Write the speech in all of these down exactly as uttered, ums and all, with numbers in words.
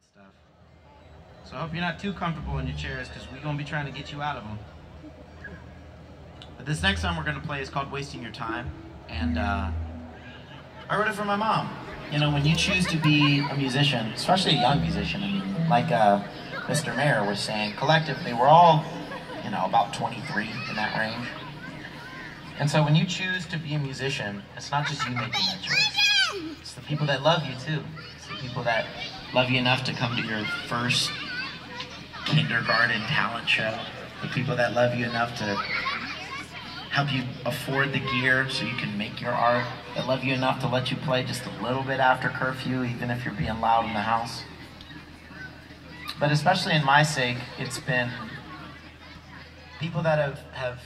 stuff. So I hope you're not too comfortable in your chairs, because we're going to be trying to get you out of them. But this next song we're going to play is called Wasting Your Time. And uh, I wrote it for my mom. You know, when you choose to be a musician, especially a young musician, I mean, like uh, Mister Mayer was saying, collectively, we're all, you know, about twenty-three in that range. And so when you choose to be a musician, it's not just you making that choice. It's the people that love you too. It's the people that love you enough to come to your first kindergarten talent show. The people that love you enough to help you afford the gear so you can make your art. That love you enough to let you play just a little bit after curfew, even if you're being loud in the house. But especially in my sake, it's been people that have, have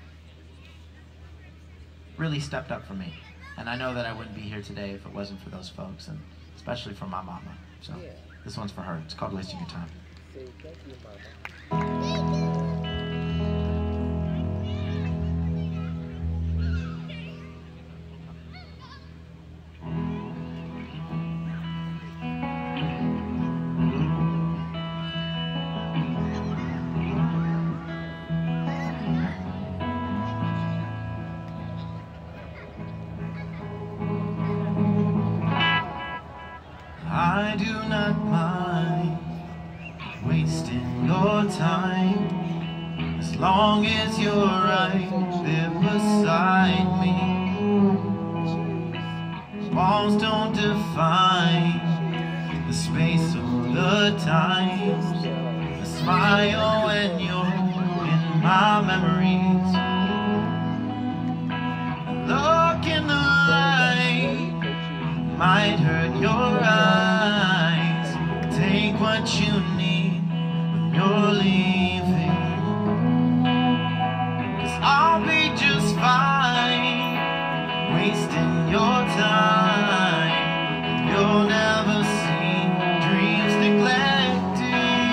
really stepped up for me. And I know that I wouldn't be here today if it wasn't for those folks, and especially for my mama. So this one's for her. It's called Wasting Your Time. Thank you, Mama. I do not mind wasting your time, as long as you're right there beside me. Walls don't define the space or the time. I smile when you're in my memories. Look in the light might hurt your eyes. Take what you need when you're leaving, 'cause I'll be just fine wasting your time. You'll never see dreams neglected.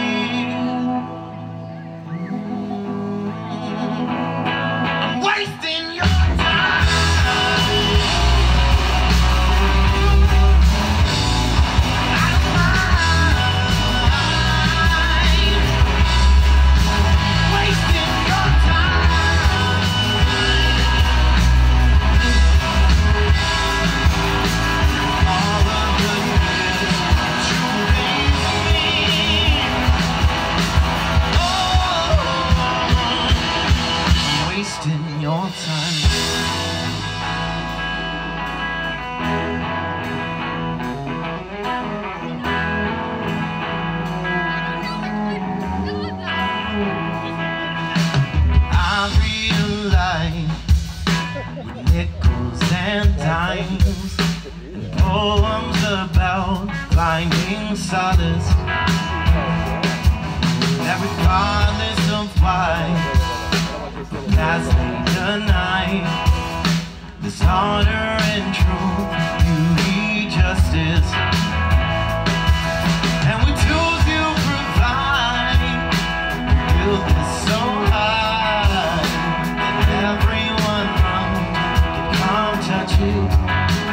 I'm wasting your time. Wasting your time. I realize with nickels and dimes and poems about finding solace, that regardless of why as we deny this honor and truth, beauty, justice, and we choose to provide. We build this so high that everyone can come touch it.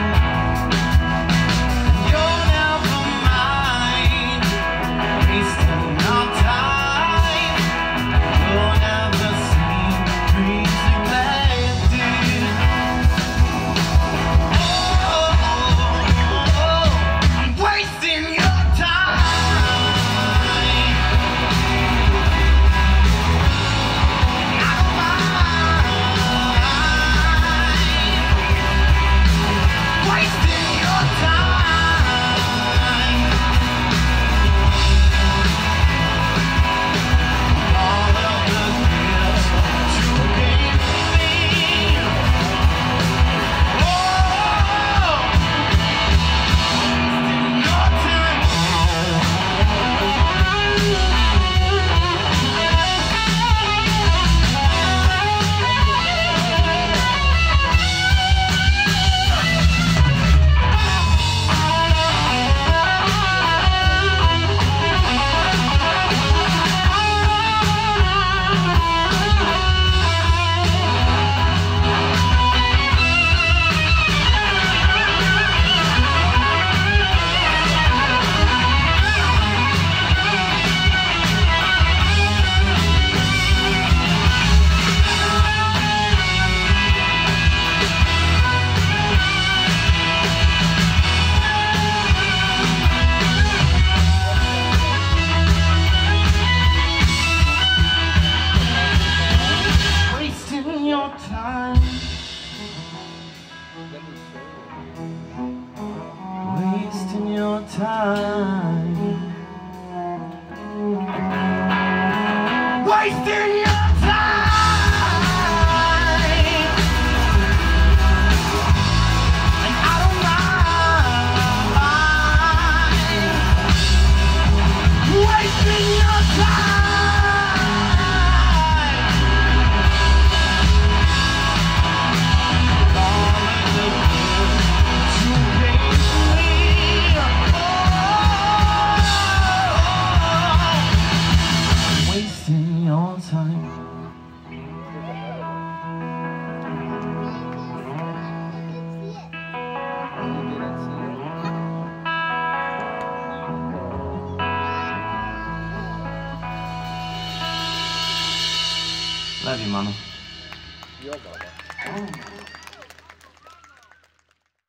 You'll never mind wasting our time. You'll never see dreams neglected. Oh, time. Wasting your time. And I don't mind wasting your time. Wasting your time. Love you, Mama. Your mama.